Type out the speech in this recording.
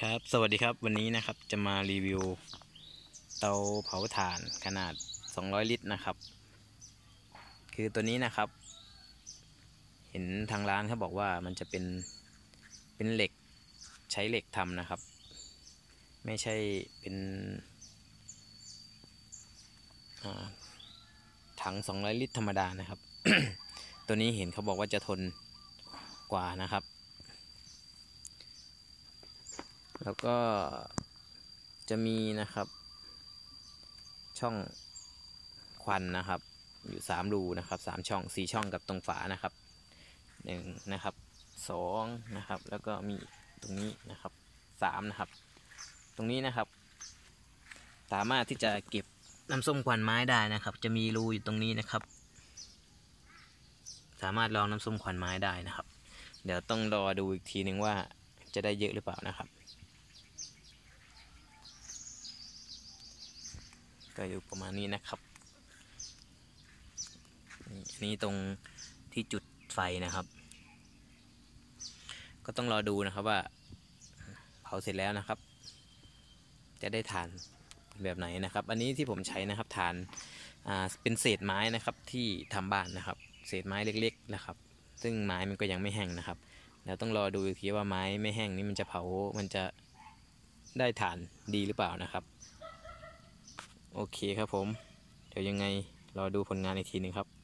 ครับสวัสดีครับวันนี้นะครับจะมารีวิวเตาเผาถ่านขนาด200ลิตรนะครับคือตัวนี้นะครับเห็นทางร้านเขาบอกว่ามันจะเป็นเหล็กใช้เหล็กทำนะครับไม่ใช่เป็นถัง200ลิตรธรรมดานะครับ ตัวนี้เห็นเขาบอกว่าจะทนกว่านะครับแล้วก็จะมีนะครับช่องควันนะครับอยู่3รูนะครับ3ช่อง4ช่องกับตรงฝานะครับ1นะครับ2นะครับแล้วก็มีตรงนี้นะครับ3นะครับตรงนี้นะครับสามารถที่จะเก็บน้ำส้มควันไม้ได้นะครับจะมีรูอยู่ตรงนี้นะครับสามารถรองน้ำส้มควันไม้ได้นะครับเดี๋ยวต้องรอดูอีกทีหนึ่งว่าจะได้เยอะหรือเปล่านะครับก็อยู่ประมาณนี้นะครับนี่ตรงที่จุดไฟนะครับก็ต้องรอดูนะครับว่าเผาเสร็จแล้วนะครับจะได้ถ่านแบบไหนนะครับอันนี้ที่ผมใช้นะครับถ่านเป็นเศษไม้นะครับที่ทำบ้านนะครับเศษไม้เล็กๆนะครับซึ่งไม้มันก็ยังไม่แห้งนะครับเดี๋ยวต้องรอดูอีกทีว่าไม้ไม่แห้งนี่มันจะเผามันจะได้ถ่านดีหรือเปล่านะครับโอเคครับผมเดี๋ยวยังไงรอดูผลงานอีกทีนึงครับ